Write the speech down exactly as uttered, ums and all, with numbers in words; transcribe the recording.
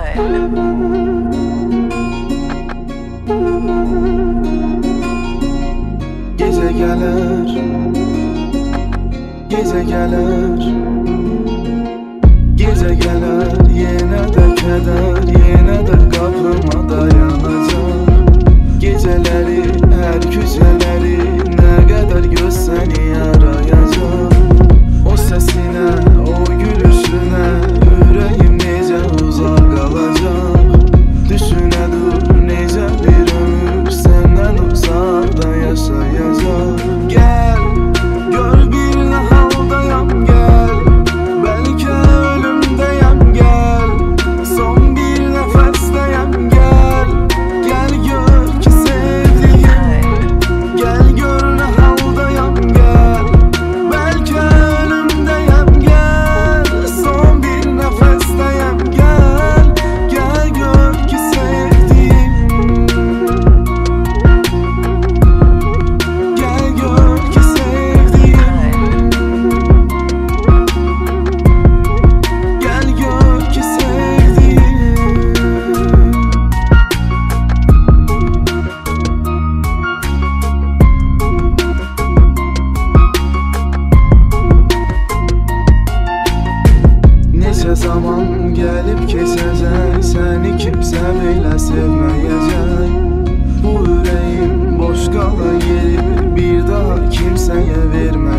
Gece gelir, gece gelir, gece gelir, yine de keder, yine de kapıma dayanacak. Geceleri, her geceleri, ne kadar göz seni arayacak. O sesine, o gülüşüne, yüreğim nece uzak kalacak. Düşüne dur, nece bir ömür senden uzakta yaşayacak. Gel, gör bir ne haldayam gel, belki ölümdeyim gel, son bir nefesteyim gel. Gel gör ki sevdiğim, gel gör ne haldayam gel, belki ölümdeyim gel, son bir nefesteyim gel. Gel gör ki sevdiğim, gel gör ki sevdiğim, gel gör ki sevdiğim. Neçə zaman gəlib keçəcək, səni kimsə belə sevməyəcək. Bu ürəyim boş qala yerimi bir daha kimsəyə verməyəcək.